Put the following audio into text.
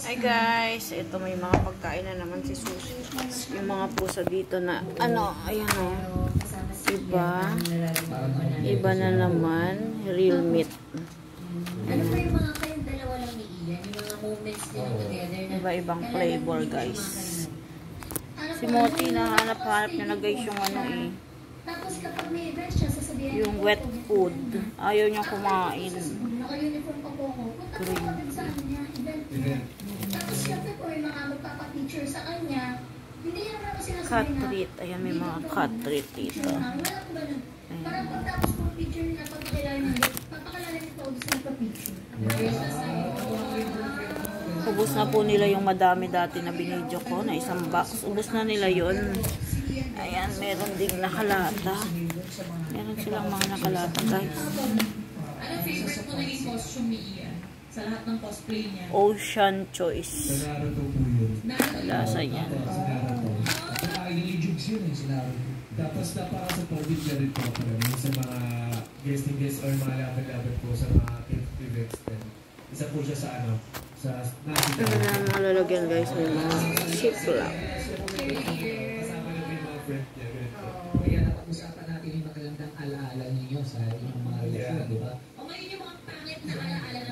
Hi guys, ito may mga pagkain na naman si Susie. Yung mga pusa dito na ano, ayan o. Iba na naman, real meat. Ano pa yung mga kayong dalawa lang ni Ian? Yung mga moments nila together na Iba-ibang flavor guys. Si Moti nahanap-hanap niya na guys yung ano eh. Tapos kapag may event siya, sasabihin yung wet food. Ayaw niya kumain. Naka-uniform pa po ako. Punta po kami sa kanya, event. Tapos syempre po yung mga magpapapicture sa kanya, hindi niya naman ako sinasabi Cat treat. Ayan, may mga cat treat dito. Wala po ganun. Parang pagtapos po picture niya, papakilala niya po sa nagpa-picture. Ubus na po nila yung madami dati na binidyo ko na isang box. Ubus na nila yun. Ayan, meron ding nakalata. Meron silang mga nakalata guys. Ano favorite mo naging costume ni Ian? Sa lahat ng cosplay niya? Ocean Choice. Lasa yan. Nakakilijugs yun eh, sinaro. Tapos na para sa COVID na rin po sa mga guest or mga laban-laban po sa mga events din. Isa po siya sa ano, sa nakita. Ano na mga lalagyan guys, may mga ziplock. Kasama na po yung mga friend niya. Kaya napag-usapan natin yung magandang alaala ninyo sa inyong mga relasyon, di ba? O ngayon yung mga pangit na alaala